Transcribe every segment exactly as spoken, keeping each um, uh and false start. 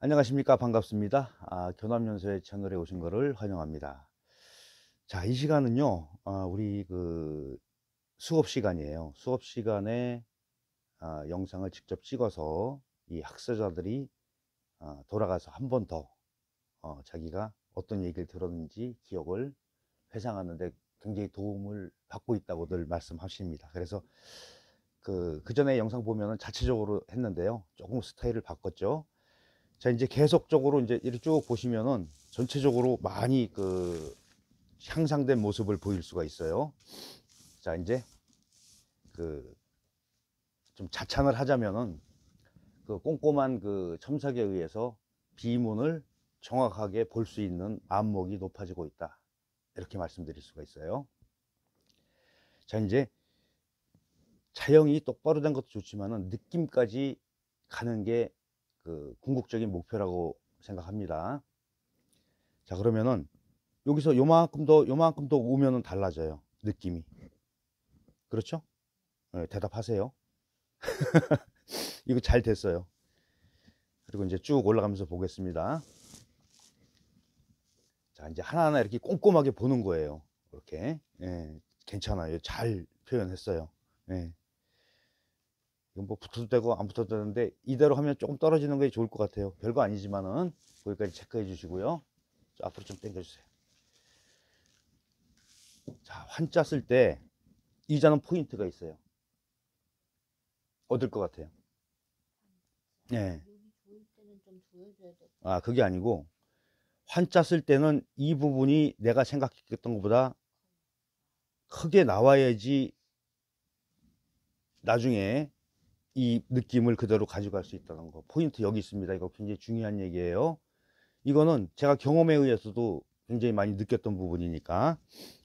안녕하십니까. 반갑습니다. 아, 교남연수의 채널에 오신 거를 환영합니다. 자, 이 시간은요, 아, 우리 그 수업 시간이에요. 수업 시간에 아, 영상을 직접 찍어서 이 학습자들이 아, 돌아가서 한 번 더 어, 자기가 어떤 얘기를 들었는지 기억을 회상하는데 굉장히 도움을 받고 있다고들 말씀하십니다. 그래서 그, 그 전에 영상 보면은 자체적으로 했는데요. 조금 스타일을 바꿨죠. 자, 이제 계속적으로 이제 이렇게 쭉 보시면은 전체적으로 많이 그 향상된 모습을 보일 수가 있어요. 자, 이제 그 좀 자찬을 하자면은 그 꼼꼼한 그 첨삭에 의해서 비문을 정확하게 볼 수 있는 안목이 높아지고 있다. 이렇게 말씀드릴 수가 있어요. 자, 이제 자형이 똑바로 된 것도 좋지만은 느낌까지 가는 게 그 궁극적인 목표라고 생각합니다. 자, 그러면은 여기서 요만큼 더 요만큼 더 오면은 달라져요, 느낌이. 그렇죠? 네, 대답하세요. 이거 잘 됐어요. 그리고 이제 쭉 올라가면서 보겠습니다. 자, 이제 하나하나 이렇게 꼼꼼하게 보는 거예요. 이렇게. 예, 괜찮아요. 잘 표현했어요. 예. 이건 뭐 붙어도 되고 안 붙어도 되는데 이대로 하면 조금 떨어지는 게 좋을 것 같아요. 별거 아니지만은 거기까지 체크해 주시고요. 자, 앞으로 좀 당겨 주세요. 자, 환자 쓸 때 이자는 포인트가 있어요. 얻을 것 같아요. 예. 아, 그게 아니고 환자 쓸 때는 이 부분이 내가 생각했던 것보다 크게 나와야지 나중에 이 느낌을 그대로 가져갈 수 있다는 거. 포인트 여기 있습니다. 이거 굉장히 중요한 얘기예요. 이거는 제가 경험에 의해서도 굉장히 많이 느꼈던 부분이니까.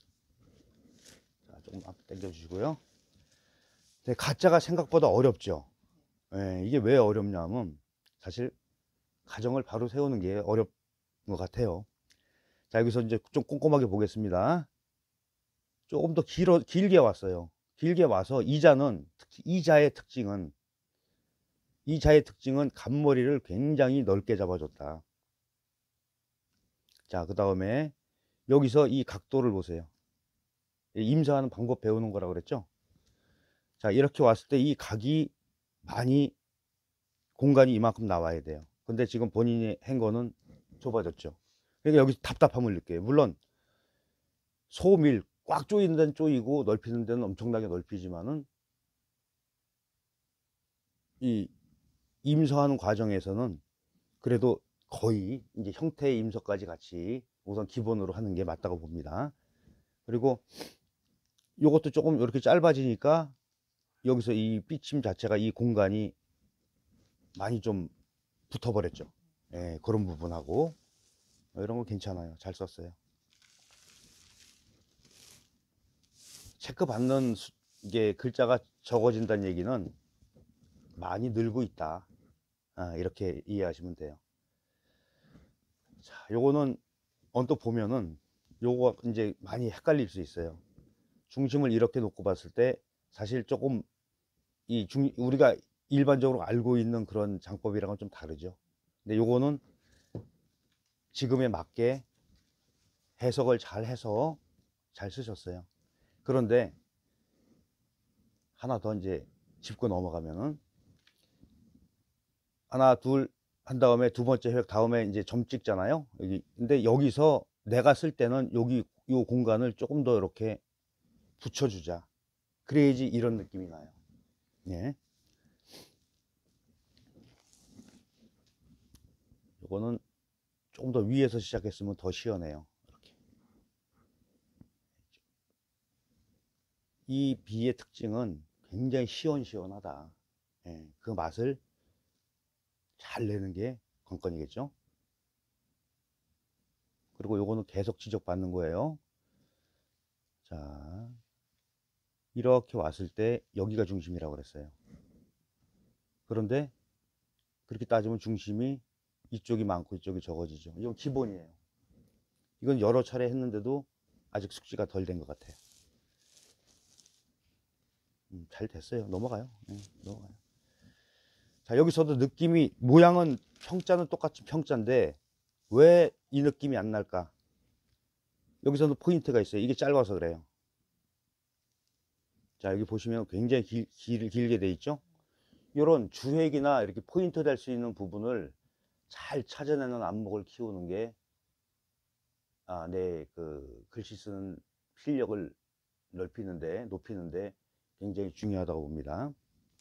자, 조금 앞 당겨 주시고요. 근데 가짜가 생각보다 어렵죠. 예, 이게 왜 어렵냐면 사실 가정을 바로 세우는 게 어렵은 것 같아요. 자, 여기서 이제 좀 꼼꼼하게 보겠습니다. 조금 더 길어, 길게 왔어요. 길게 와서 이자는, 특히 이자의 특징은, 이자의 특징은 간머리를 굉장히 넓게 잡아줬다. 자, 그 다음에 여기서 이 각도를 보세요. 임사하는 방법 배우는 거라고 그랬죠? 자, 이렇게 왔을 때 이 각이 많이 공간이 이만큼 나와야 돼요. 근데 지금 본인이 한 거는 좁아졌죠. 그러니까 여기서 답답함을 느껴요. 물론 소밀 꽉 조이는 데는 조이고 넓히는 데는 엄청나게 넓히지만은 이 임서하는 과정에서는 그래도 거의 이제 형태의 임서까지 같이 우선 기본으로 하는 게 맞다고 봅니다. 그리고 이것도 조금 이렇게 짧아지니까 여기서 이 삐침 자체가 이 공간이 많이 좀 붙어버렸죠. 예, 그런 부분하고 이런 거 괜찮아요. 잘 썼어요. 체크 받는 수, 이게 글자가 적어진다는 얘기는 많이 늘고 있다. 아, 이렇게 이해하시면 돼요. 자, 요거는 언뜻 보면은 요거 이제 많이 헷갈릴 수 있어요. 중심을 이렇게 놓고 봤을 때 사실 조금 이 중, 우리가 일반적으로 알고 있는 그런 장법이랑은 좀 다르죠. 근데 요거는 지금에 맞게 해석을 잘 해서 잘 쓰셨어요. 그런데 하나 더 이제 짚고 넘어가면은 하나 둘 한 다음에 두 번째 획 다음에 이제 점 찍잖아요. 여기 근데 여기서 내가 쓸 때는 여기 요 공간을 조금 더 이렇게 붙여주자. 그래야지 이런 느낌이 나요. 예. 요거는 조금 더 위에서 시작했으면 더 시원해요. 이렇게. 이 비의 특징은 굉장히 시원시원하다. 예. 그 맛을 잘 내는 게 관건이겠죠. 그리고 요거는 계속 지적받는 거예요. 자, 이렇게 왔을 때 여기가 중심이라고 그랬어요. 그런데 그렇게 따지면 중심이 이쪽이 많고 이쪽이 적어지죠. 이건 기본이에요. 이건 여러 차례 했는데도 아직 숙지가 덜 된 것 같아요. 음, 잘 됐어요. 넘어가요. 네, 넘어가요. 자, 여기서도 느낌이 모양은 평자는 똑같이 평자인데 왜 이 느낌이 안 날까? 여기서도 포인트가 있어요. 이게 짧아서 그래요. 자, 여기 보시면 굉장히 길, 길, 길게 돼 있죠? 이런 주획이나 이렇게 포인트 될 수 있는 부분을 잘 찾아내는 안목을 키우는 게, 아, 내 그 글씨 쓰는 실력을 넓히는데, 높이는데 굉장히 중요하다고 봅니다.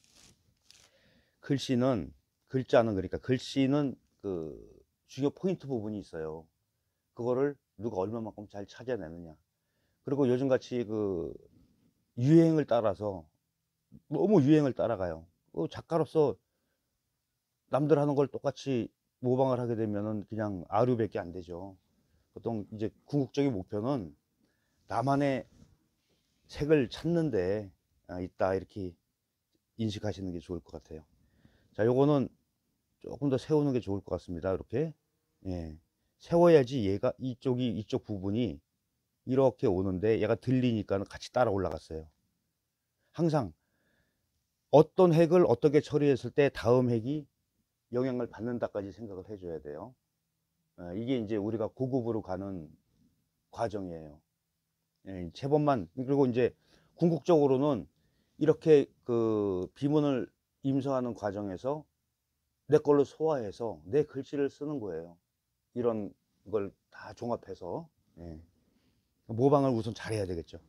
글씨는, 글자는 그러니까 글씨는 그 중요 포인트 부분이 있어요. 그거를 누가 얼마만큼 잘 찾아내느냐. 그리고 요즘같이 그 유행을 따라서 너무 유행을 따라가요. 어, 작가로서 남들 하는 걸 똑같이 모방을 하게 되면은 그냥 아류밖에 안 되죠. 보통 이제 궁극적인 목표는 나만의 색을 찾는데 아, 있다, 이렇게 인식하시는 게 좋을 것 같아요. 자, 요거는 조금 더 세우는 게 좋을 것 같습니다. 이렇게, 예, 세워야지 얘가 이쪽이 이쪽 부분이 이렇게 오는데 얘가 들리니까 같이 따라 올라갔어요. 항상 어떤 핵을 어떻게 처리했을 때 다음 핵이 영향을 받는다까지 생각을 해줘야 돼요. 어, 이게 이제 우리가 고급으로 가는 과정이에요. 예, 세 번만. 그리고 이제 궁극적으로는 이렇게 그 비문을 임서하는 과정에서 내 걸로 소화해서 내 글씨를 쓰는 거예요. 이런 걸 다 종합해서. 예. 모방을 우선 잘해야 되겠죠.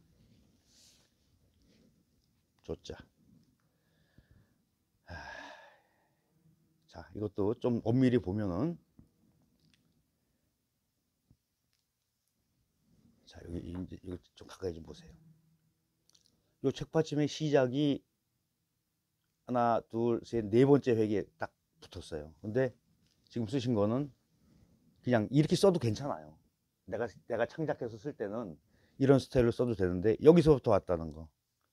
조자. 자, 이것도 좀 엄밀히 보면은, 자, 여기 이제 이거 좀 가까이 좀 보세요. 요 책받침의 시작이 하나, 둘, 셋, 네 번째 획에 딱 붙었어요. 근데 지금 쓰신 거는 그냥 이렇게 써도 괜찮아요. 내가 내가 창작해서 쓸 때는 이런 스타일로 써도 되는데 여기서부터 왔다는 거.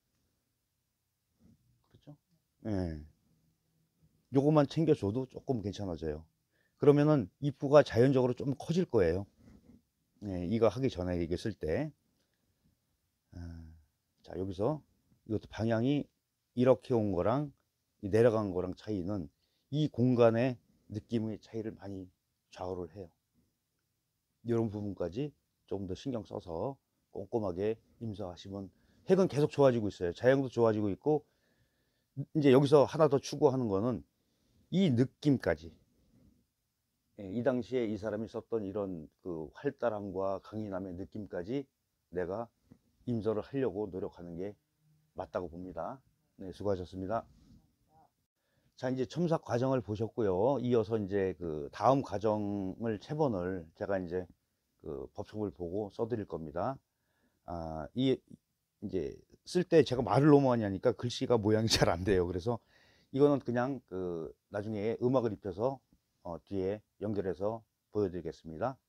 그렇죠? 예. 요것만 챙겨줘도 조금 괜찮아져요. 그러면은 입구가 자연적으로 좀 커질 거예요. 예, 이거 하기 전에 이게 쓸 때. 아, 자, 여기서 이것도 방향이 이렇게 온 거랑 내려간 거랑 차이는 이 공간의 느낌의 차이를 많이 좌우를 해요. 이런 부분까지 조금 더 신경 써서 꼼꼼하게 임서하시면 핵은 계속 좋아지고 있어요. 자연도 좋아지고 있고, 이제 여기서 하나 더 추구하는 거는 이 느낌까지, 예, 이 당시에 이 사람이 썼던 이런 그 활달함과 강인함의 느낌까지 내가 임서를 하려고 노력하는 게 맞다고 봅니다. 네, 수고하셨습니다. 자, 이제 첨삭 과정을 보셨고요. 이어서 이제 그 다음 과정을 세 번을 제가 이제 그 법석을 보고 써드릴 겁니다. 아, 이 이제 쓸 때 제가 말을 너무 많이 하니까 글씨가 모양이 잘 안 돼요. 그래서 이거는 그냥 그 나중에 음악을 입혀서 어, 뒤에 연결해서 보여드리겠습니다.